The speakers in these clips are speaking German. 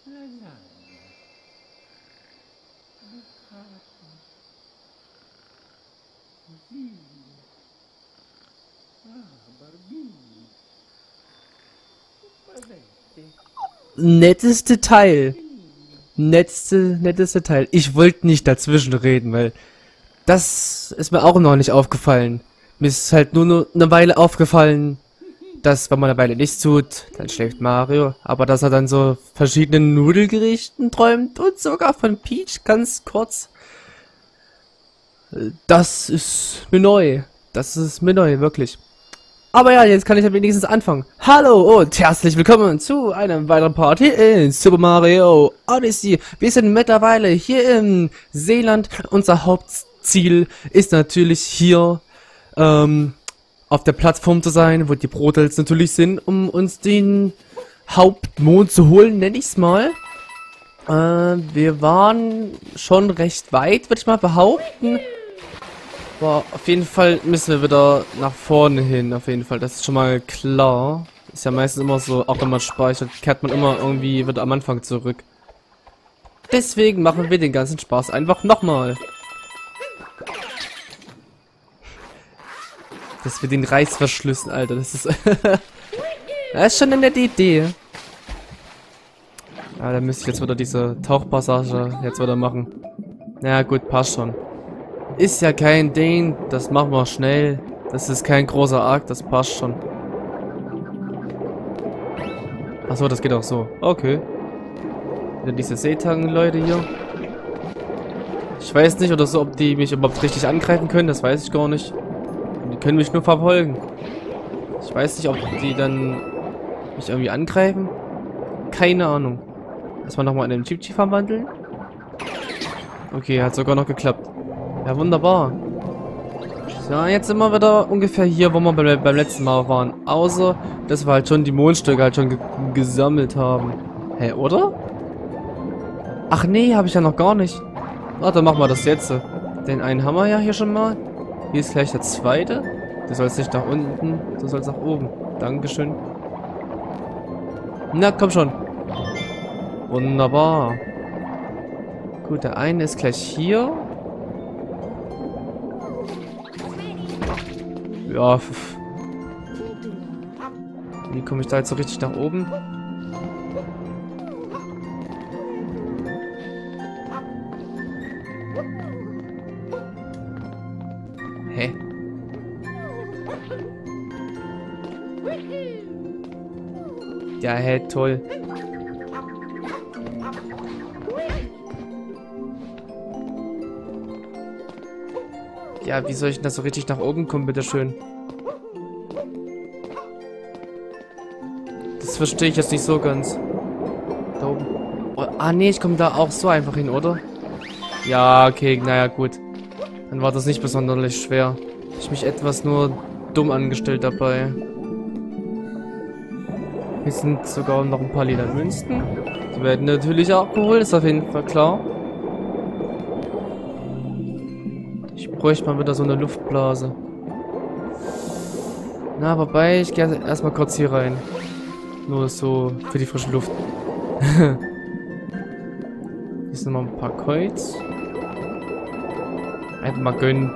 Nettes Detail. Nettes Detail. Ich wollte nicht dazwischen reden, weil das ist mir auch noch nicht aufgefallen. Mir ist halt nur eine Weile aufgefallen, dass, wenn man eine Weile nichts tut, dann schläft Mario. Aber dass er dann so verschiedenen Nudelgerichten träumt und sogar von Peach ganz kurz. Das ist mir neu. Das ist mir neu, wirklich. Aber ja, jetzt kann ich ja wenigstens anfangen. Hallo und herzlich willkommen zu einem weiteren Party in Super Mario Odyssey. Wir sind mittlerweile hier im Seeland. Unser Hauptziel ist natürlich hier auf der Plattform zu sein, wo die Brodels natürlich sind, um uns den Hauptmond zu holen, nenne ich es mal. Wir waren schon recht weit, würde ich mal behaupten. Boah, auf jeden Fall müssen wir wieder nach vorne hin, auf jeden Fall, das ist schon mal klar. Ist ja meistens immer so, auch wenn man speichert, kehrt man immer irgendwie wieder am Anfang zurück. Deswegen machen wir den ganzen Spaß einfach nochmal. Dass wir den Reißverschlüssen, Alter, das ist... das ist schon eine nette Idee. Ah, da müsste ich jetzt wieder diese Tauchpassage jetzt wieder machen. Ja gut, passt schon. Ist ja kein Ding, das machen wir schnell. Das ist kein großer Akt, das passt schon. Achso, das geht auch so. Okay. Wieder diese Seetangen-Leute hier. Ich weiß nicht oder so, ob die mich überhaupt richtig angreifen können, das weiß ich gar nicht. Die können mich nur verfolgen. Ich weiß nicht, ob die dann mich irgendwie angreifen. Keine Ahnung. Erstmal nochmal in den Chip-Chip verwandeln. Okay, hat sogar noch geklappt. Ja, wunderbar. So, jetzt sind wir wieder ungefähr hier, wo wir beim letzten Mal waren. Außer, dass wir halt schon die Mondstücke halt schon gesammelt haben. Hä, oder? Ach nee, habe ich ja noch gar nicht. Ach, dann machen wir das jetzt. Den einen haben wir ja hier schon mal. Hier ist gleich der zweite. Du sollst nicht nach unten, du sollst nach oben. Dankeschön. Na, komm schon. Wunderbar. Gut, der eine ist gleich hier. Ja. Wie komme ich da jetzt so richtig nach oben? Hä? Ja, hä, toll. Ja, wie soll ich denn da so richtig nach oben kommen, bitteschön? Das verstehe ich jetzt nicht so ganz. Da oben. Oh, ah, nee, ich komme da auch so einfach hin, oder? Ja, okay, naja, gut. Dann war das nicht besonders schwer. Ich mich etwas nur dumm angestellt dabei. Hier sind sogar noch ein paar lila Münzen. Die werden natürlich auch geholt, ist auf jeden Fall klar. Ich bräuchte mal wieder so eine Luftblase. Na, wobei, ich gehe erstmal kurz hier rein. Nur so für die frische Luft. Hier sind noch ein paar Coins. Einfach mal gönnen.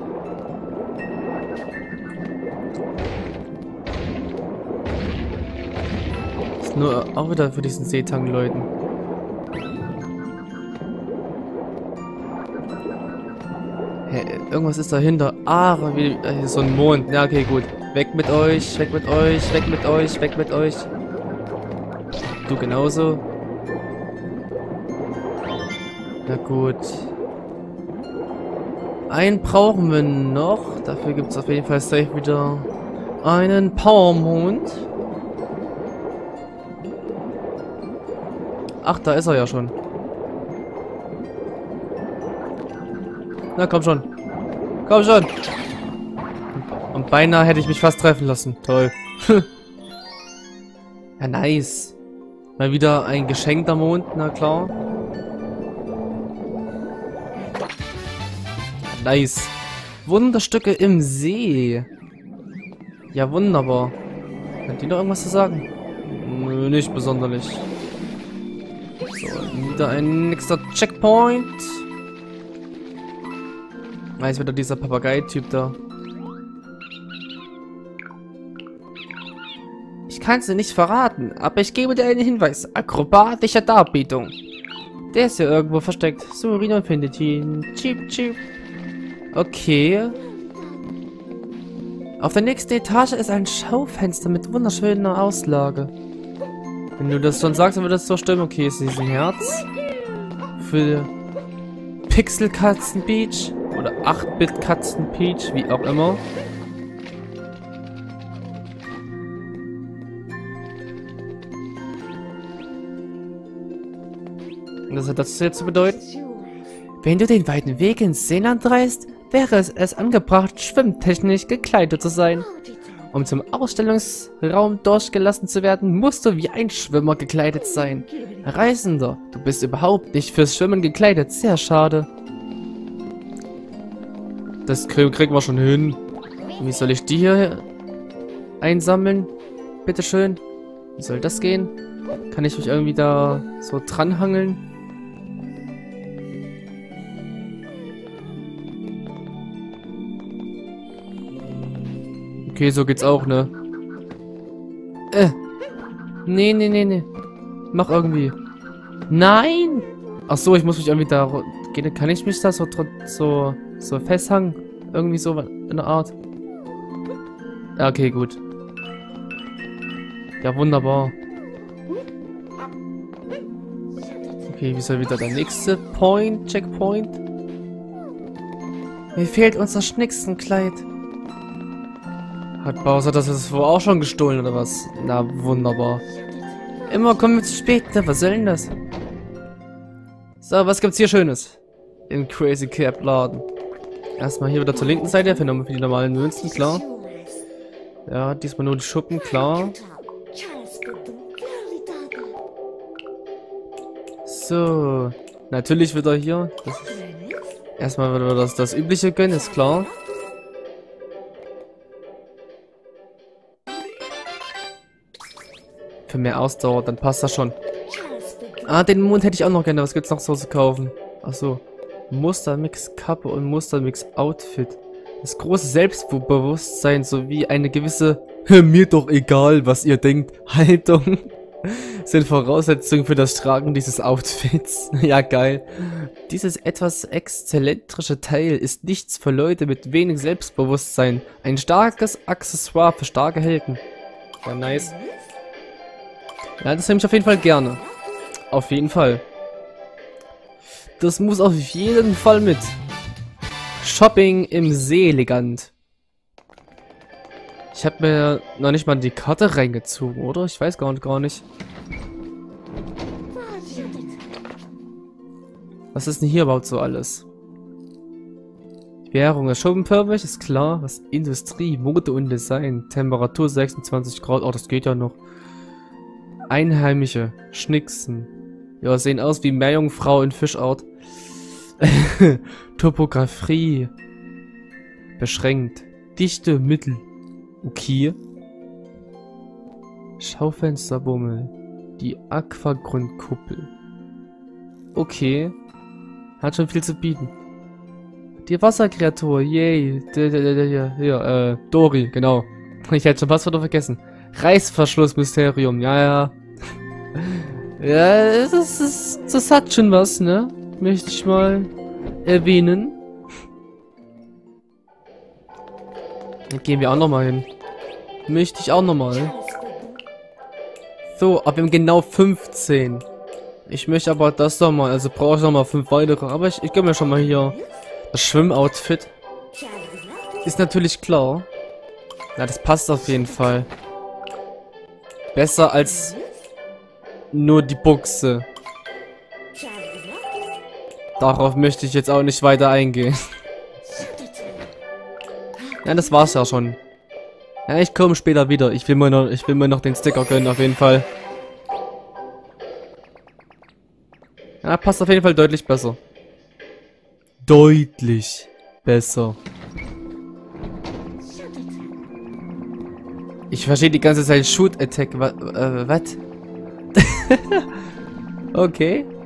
Ist nur auch wieder für diesen Seetang-Leuten. Hey, irgendwas ist dahinter. Ah, wie so ein Mond. Ja, okay, gut. Weg mit euch, weg mit euch, weg mit euch, weg mit euch. Du genauso. Na gut. Einen brauchen wir noch. Dafür gibt es auf jeden Fall safe wieder einen Powermond. Ach, da ist er ja schon. Na, komm schon. Komm schon. Und beinahe hätte ich mich fast treffen lassen. Toll. Ja, nice. Mal wieder ein geschenkter Mond, na klar. Nice. Wunderstücke im See. Ja, wunderbar. Könnt ihr noch irgendwas zu sagen? Nö, nicht besonderlich. So, wieder ein nächster Checkpoint. Ah, ist wieder dieser Papagei-Typ da. Ich kann es dir nicht verraten, aber ich gebe dir einen Hinweis. Akrobatische Darbietung. Der ist ja irgendwo versteckt. So, Rino findet ihn. Cheep, cheep. Okay. Auf der nächsten Etage ist ein Schaufenster mit wunderschöner Auslage. Wenn du das schon sagst, dann wird das so stimmen. Okay, ist ein Herz. Für Pixel-Katzen Peach. Oder 8-Bit-Katzen Peach, wie auch immer. Was hat das jetzt zu bedeuten? Wenn du den weiten Weg ins Seeland reist, wäre es angebracht, schwimmtechnisch gekleidet zu sein. Um zum Ausstellungsraum durchgelassen zu werden, musst du wie ein Schwimmer gekleidet sein. Reisender, du bist überhaupt nicht fürs Schwimmen gekleidet. Sehr schade. Das kriegen wir schon hin. Wie soll ich die hier einsammeln? Bitteschön. Wie soll das gehen? Kann ich mich irgendwie da so dranhangeln? Okay, so geht's auch, ne? Nee. Mach irgendwie. Nein! Ach so, ich muss mich irgendwie da... Kann ich mich da so festhangen? Irgendwie so in der Art. Ja, okay, gut. Ja, wunderbar. Okay, wie soll wieder der nächste Checkpoint? Mir fehlt unser Schnicksenkleid. Hat Bowser das jetzt wohl auch schon gestohlen, oder was? Na, wunderbar. Immer kommen wir zu spät, ne? Was soll denn das? So, was gibt's hier Schönes? Im Crazy Cap Laden. Erstmal hier wieder zur linken Seite, für die normalen Münzen, klar. Ja, diesmal nur die Schuppen, klar. So. Natürlich wieder hier. Erstmal wieder das Übliche gönnen, ist klar. Für mehr Ausdauer, dann passt das schon. Ah, den Mond hätte ich auch noch gerne. Was gibt's noch so zu kaufen? Achso. Mustermix Kappe und Mustermix Outfit. Das große Selbstbewusstsein sowie eine gewisse mir doch egal, was ihr denkt, Haltung sind Voraussetzungen für das Tragen dieses Outfits. Ja, geil. Dieses etwas exzentrische Teil ist nichts für Leute mit wenig Selbstbewusstsein. Ein starkes Accessoire für starke Helden. Ja, nice. Ja, das nehme ich auf jeden Fall gerne. Auf jeden Fall. Das muss auf jeden Fall mit. Shopping im See elegant. Ich habe mir noch nicht mal die Karte reingezogen, oder? Ich weiß gar nicht. Was ist denn hier überhaupt so alles? Währung ist Schuppenpfirsich, ist klar. Was? Industrie, Mode und Design. Temperatur 26 Grad. Oh, das geht ja noch. Einheimische. Schnicksen. Ja, sehen aus wie Meerjungfrau in Fischart. Topografie. Beschränkt. Dichte Mittel. Okay. Schaufensterbummel. Die Aquagrundkuppel. Okay. Hat schon viel zu bieten. Die Wasserkreatur. Yay. Ja, Dori, genau. Ich hätte schon was wieder vergessen. Reißverschlussmysterium. Ja. Ja, das hat schon was, ne? Möchte ich mal erwähnen. Dann gehen wir auch nochmal hin. Möchte ich auch nochmal. So, aber wir haben genau 15. Ich möchte aber das doch mal, also brauche ich nochmal 5 weitere. Aber ich gönne mir schon mal hier das Schwimmoutfit. Ist natürlich klar. Na, das passt auf jeden Fall. Besser als nur die Buchse. Darauf möchte ich jetzt auch nicht weiter eingehen. Ja, das war's ja schon. Ja, ich komme später wieder. Ich will mir noch den Sticker gönnen, auf jeden Fall. Ja, passt auf jeden Fall deutlich besser. Deutlich besser. Ich verstehe die ganze Zeit Shoot Attack. Was? Okay.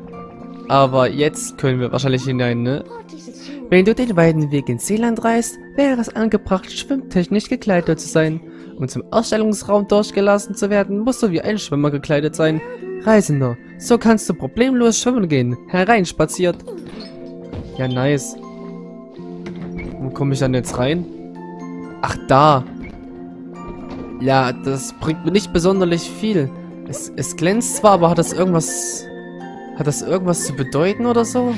Aber jetzt können wir wahrscheinlich hinein, ne? Wenn du den weiten Weg ins Seeland reist, wäre es angebracht, schwimmtechnisch gekleidet zu sein. Um zum Ausstellungsraum durchgelassen zu werden, musst du wie ein Schwimmer gekleidet sein. Reisender, so kannst du problemlos schwimmen gehen. Hereinspaziert. Ja, nice. Wo komme ich dann jetzt rein? Ach, da. Ja, das bringt mir nicht besonders viel. Es glänzt zwar, aber hat das irgendwas... Hat das irgendwas zu bedeuten oder so?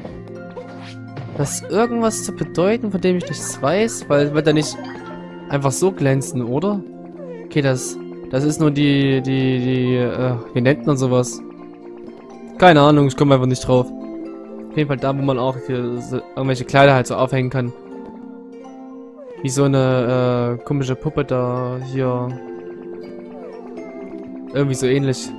Das irgendwas zu bedeuten, von dem ich nichts weiß? Weil wird er nicht einfach so glänzen, oder? Okay, das ist nur wie nennt man sowas? Keine Ahnung, ich komme einfach nicht drauf. Auf jeden Fall da, wo man auch hier so irgendwelche Kleider halt so aufhängen kann. Wie so eine komische Puppe da hier. Irgendwie so ähnlich.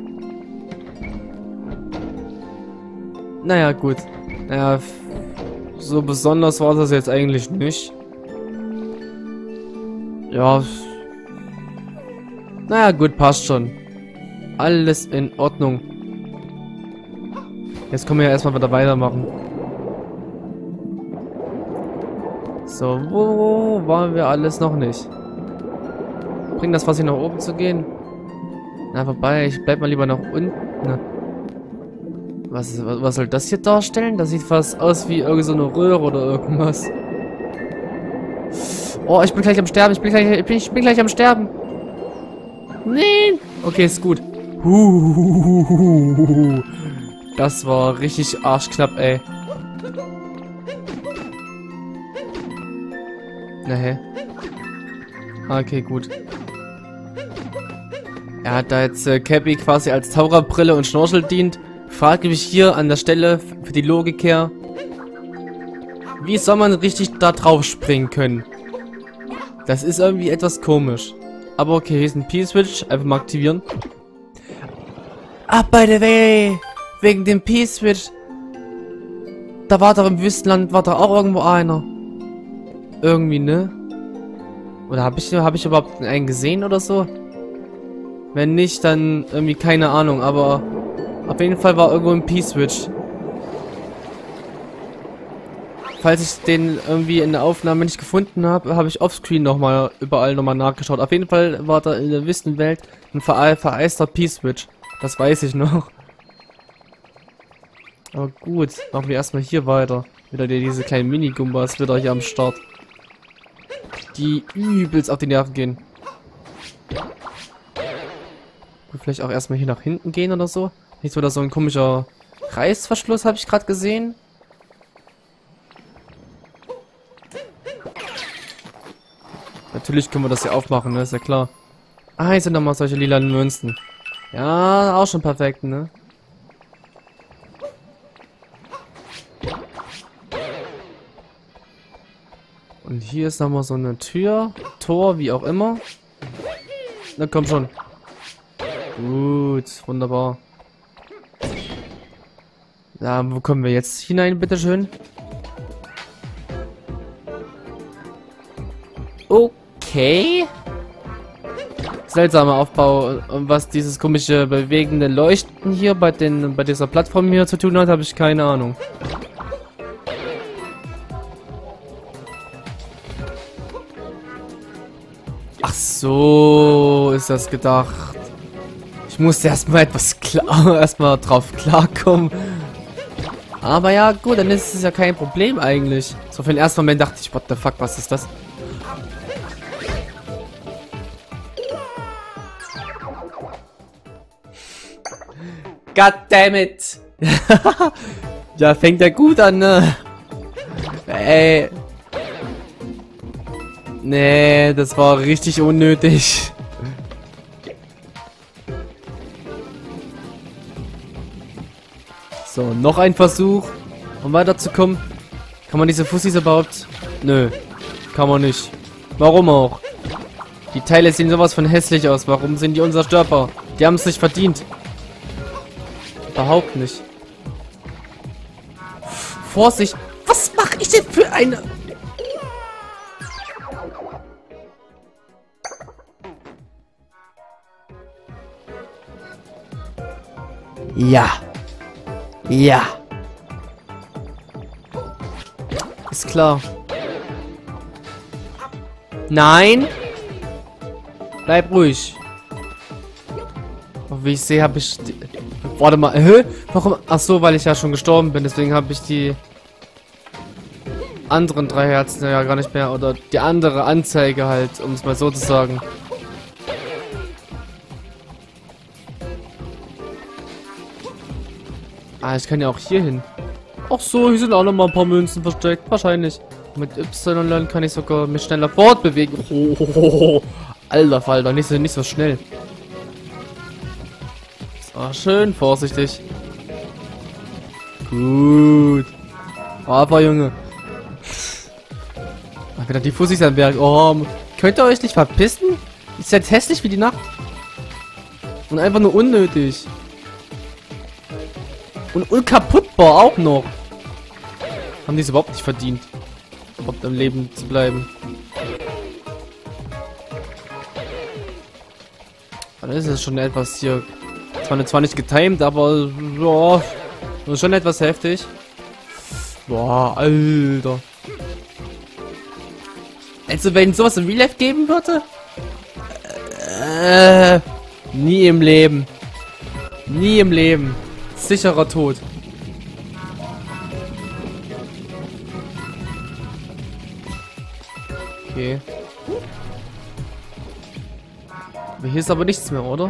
Naja, gut. Naja, so besonders war das jetzt eigentlich nicht. Ja. Naja, gut, passt schon. Alles in Ordnung. Jetzt können wir ja erstmal wieder weitermachen. So, wo waren wir alles noch nicht? Bringt das was hier nach oben zu gehen? Na, vorbei, ich bleib mal lieber nach unten. Was soll das hier darstellen? Das sieht fast aus wie irgend so eine Röhre oder irgendwas. Oh, ich bin gleich am Sterben. Ich bin gleich am Sterben. Nein. Okay, ist gut. Das war richtig arschknapp, ey. Na hä? Okay, gut. Er hat da jetzt Cappy quasi als Taucherbrille und Schnorchel dient. Frage mich hier an der Stelle für die Logik her. Wie soll man richtig da drauf springen können? Das ist irgendwie etwas komisch. Aber okay, hier ist ein P-Switch. Einfach mal aktivieren. Ah, by the way. Wegen dem P-Switch. Da war doch im Wüstenland, war da auch irgendwo einer. Irgendwie, ne? Oder hab ich überhaupt einen gesehen oder so? Wenn nicht, dann irgendwie keine Ahnung, aber auf jeden Fall war irgendwo ein P-Switch. Falls ich den irgendwie in der Aufnahme nicht gefunden habe, habe ich offscreen nochmal überall nochmal nachgeschaut. Auf jeden Fall war da in der Wüstenwelt ein vereister P-Switch. Das weiß ich noch. Aber gut, machen wir erstmal hier weiter. Wieder diese kleinen Mini-Gumbas wieder hier am Start. Die übelst auf die Nerven gehen. Und vielleicht auch erstmal hier nach hinten gehen oder so. Nicht wieder so ein komischer Reißverschluss, habe ich gerade gesehen. Natürlich können wir das hier aufmachen, ne? Ist ja klar. Ah, hier sind nochmal solche lilanen Münzen. Ja, auch schon perfekt, ne? Und hier ist nochmal so eine Tür, Tor, wie auch immer. Na komm schon. Gut, wunderbar. Ja, wo kommen wir jetzt hinein, bitteschön? Okay. Seltsamer Aufbau. Und was dieses komische bewegende Leuchten hier bei dieser Plattform hier zu tun hat, habe ich keine Ahnung. Ach so, ist das gedacht. Ich musste erstmal erstmal drauf klarkommen. Aber ja, gut, dann ist es ja kein Problem eigentlich. So für den ersten Moment dachte ich, what the fuck, was ist das? God damn it! Ja, fängt ja gut an, ne? Ey. Nee, das war richtig unnötig. So, noch ein Versuch, um weiterzukommen. Kann man diese Fussis überhaupt? Nö, kann man nicht. Warum auch? Die Teile sehen sowas von hässlich aus. Warum sind die unzerstörbar? Die haben es nicht verdient. Überhaupt nicht. Vorsicht! Was mache ich denn für eine... Ja. Ja. Ist klar. Nein. Bleib ruhig. Oh, wie ich sehe, habe ich... Warte mal. Warum? Ach so, weil ich ja schon gestorben bin. Deswegen habe ich die anderen 3 Herzen ja gar nicht mehr. Oder die andere Anzeige halt, um es mal so zu sagen. Ah, ich kann ja auch hier hin. Ach so, hier sind auch noch mal ein paar Münzen versteckt. Wahrscheinlich. Mit Y kann ich sogar mich schneller fortbewegen. Oh, alter Falter, nicht so schnell. So, schön vorsichtig. Gut. Aber Junge. Ach, wieder die Fussis am Berg. Oh, könnt ihr euch nicht verpissen? Ist ja hässlich wie die Nacht. Und einfach nur unnötig. Und unkaputtbar auch noch. Haben die es überhaupt nicht verdient, überhaupt am Leben zu bleiben. Dann ist es schon etwas hier. Zwar nicht getimed, aber ja, schon etwas heftig. Boah, Alter. Also wenn sowas im Real Life geben würde? Nie im Leben. Nie im Leben. Sicherer Tod. Okay. Aber hier ist aber nichts mehr, oder?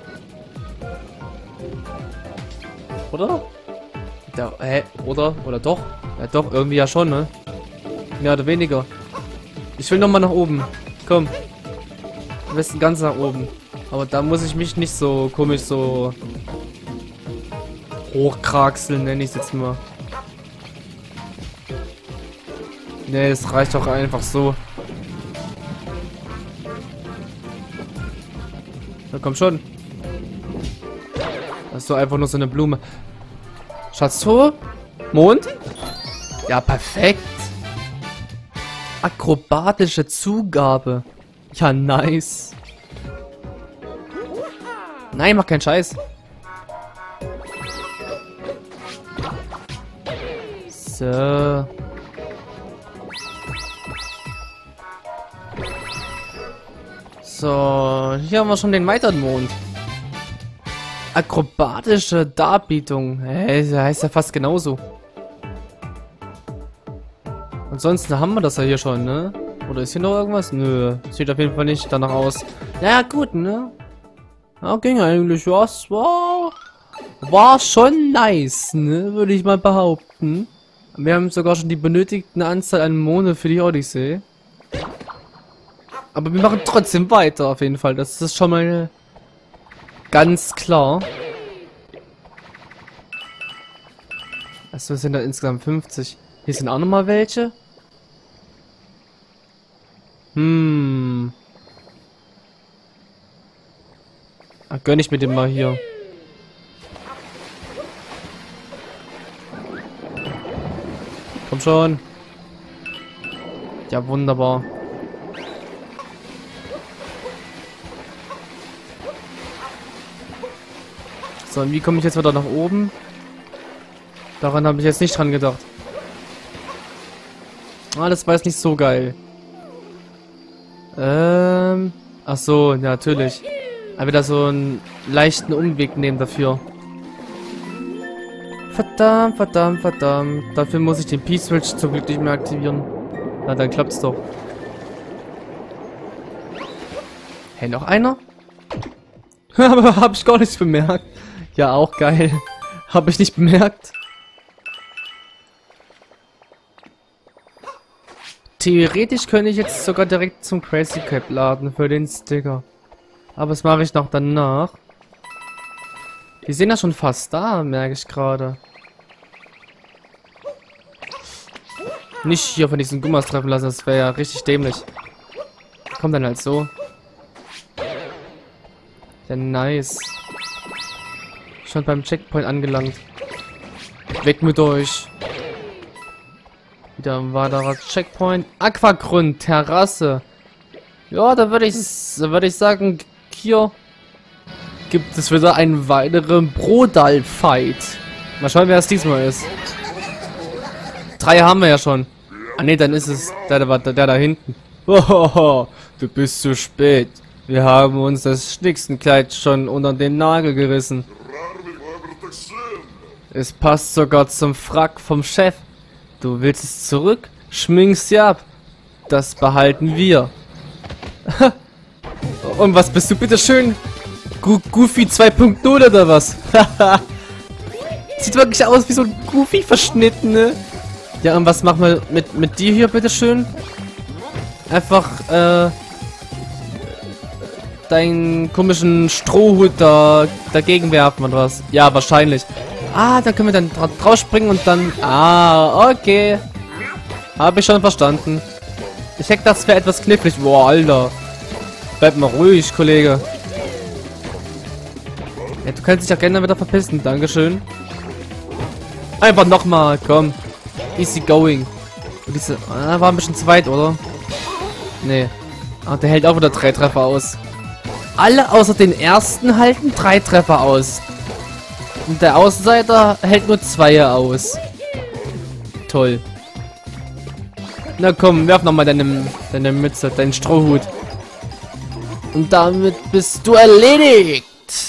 Oder? Da, oder? Oder doch? Ja doch, irgendwie ja schon, ne? Mehr oder weniger. Ich will nochmal nach oben. Komm. Am besten ganz nach oben. Aber da muss ich mich nicht so komisch so hochkraxeln, nenne ich es jetzt mal. Ne, es reicht doch einfach so. Na komm schon. Das ist doch einfach nur so eine Blume. Schatztruhe? Mond? Ja, perfekt. Akrobatische Zugabe. Ja, nice. Nein, mach keinen Scheiß. So. So, hier haben wir schon den weiteren Mond. Akrobatische Darbietung. Das heißt ja fast genauso. Ansonsten haben wir das ja hier schon, ne? Oder ist hier noch irgendwas? Nö, sieht auf jeden Fall nicht danach aus. Ja, gut, ne? Ja, ging eigentlich. Was war schon nice, ne? Würde ich mal behaupten. Wir haben sogar schon die benötigten Anzahl an Monde für die Odyssee. Aber wir machen trotzdem weiter, auf jeden Fall. Das ist schon mal ganz klar. Also sind da insgesamt 50. Hier sind auch nochmal welche. Gönn ich mir den mal hier. Komm schon. Ja, wunderbar. So, und wie komme ich jetzt wieder nach oben? Daran habe ich jetzt nicht dran gedacht. Ah, das war jetzt nicht so geil. Ach so, ja, natürlich. Aber wieder so einen leichten Umweg nehmen dafür. Verdammt, verdammt, verdammt. Dafür muss ich den P-Switch zum Glück nicht mehr aktivieren. Na, dann klappt's doch. Hey, noch einer? Aber hab ich gar nicht bemerkt. Ja, auch geil. Hab ich nicht bemerkt. Theoretisch könnte ich jetzt sogar direkt zum Crazy Cap laden für den Sticker. Aber das mache ich noch danach. Die sind ja schon fast da, merke ich gerade. Nicht hier von diesen Gummas treffen lassen, das wäre ja richtig dämlich. Kommt dann halt so. Ja, nice. Schon beim Checkpoint angelangt. Weg mit euch. Wieder ein weiterer Checkpoint. Aquagrund, Terrasse. Ja, da würde ich sagen, hier gibt es wieder einen weiteren Brodal-Fight. Mal schauen, wer es diesmal ist. 3 haben wir ja schon. Ah ne, dann ist es der da hinten. Oh, du bist zu spät. Wir haben uns das Schnicksenkleid schon unter den Nagel gerissen. Es passt sogar zum Frack vom Chef. Du willst es zurück? Schminkst sie ab. Das behalten wir. Und was bist du bitte schön? Goofy 2.0 oder was? Sieht wirklich aus wie so ein Goofy-Verschnitt, ne? Ja, und was machen wir mit dir hier, bitteschön? Einfach, deinen komischen Strohhut da dagegen werfen oder was? Ja, wahrscheinlich. Ah, da können wir dann drauf springen und dann... Ah, okay. Habe ich schon verstanden. Ich denke, das wäre etwas knifflig. Boah, Alter. Bleib mal ruhig, Kollege. Ja, du kannst dich ja gerne wieder verpissen. Dankeschön. Einfach nochmal, komm. Easy going. Und diese... Ah, war ein bisschen zu weit, oder? Nee. Ah, der hält auch wieder 3 Treffer aus. Alle außer den ersten halten 3 Treffer aus. Und der Außenseiter hält nur 2 aus. Toll. Na komm, werf nochmal deine Mütze, deinen Strohhut. Und damit bist du erledigt.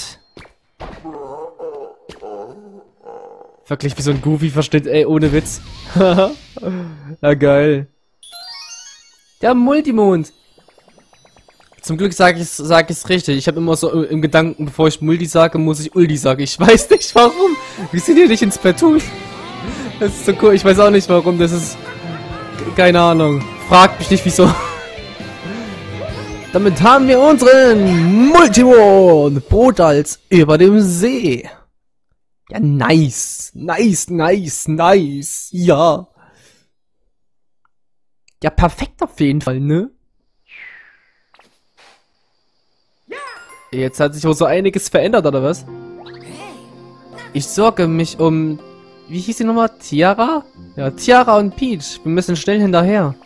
Wirklich wie so ein Goofy-Verschnitt, ey, ohne Witz. Ja, geil. Der Multimond. Zum Glück sag ich's richtig. Ich habe immer so im Gedanken, bevor ich Multi sage, muss ich Ulti sagen. Ich weiß nicht warum. Wir sind hier nicht ins Platoon. Das ist so cool. Ich weiß auch nicht warum. Das ist... Keine Ahnung. Fragt mich nicht wieso. Damit haben wir unseren Multimond. Brotals über dem See. Ja, nice. Nice, nice, nice. Ja. Ja, perfekt auf jeden Fall, ne? Jetzt hat sich auch so einiges verändert, oder was? Ich sorge mich um... Wie hieß die nochmal? Tiara? Ja, Tiara und Peach. Wir müssen schnell hinterher.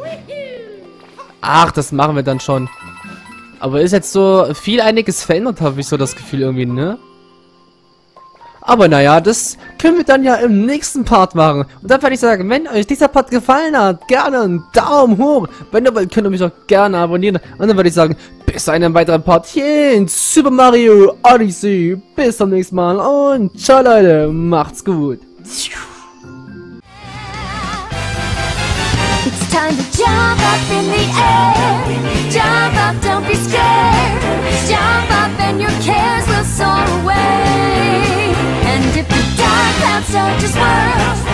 Ach, das machen wir dann schon. Aber ist jetzt so viel einiges verändert, habe ich so das Gefühl irgendwie, ne? Aber naja, das können wir dann ja im nächsten Part machen. Und dann würde ich sagen, wenn euch dieser Part gefallen hat, gerne einen Daumen hoch. Wenn ihr wollt, könnt ihr mich auch gerne abonnieren. Und dann würde ich sagen, bis zu einem weiteren Part hier in Super Mario Odyssey. Bis zum nächsten Mal und ciao Leute, macht's gut. It's time to jump up in the air. Jump up, don't be scared. Jump up and your cares will soar away. And if the dark clouds start to swirl,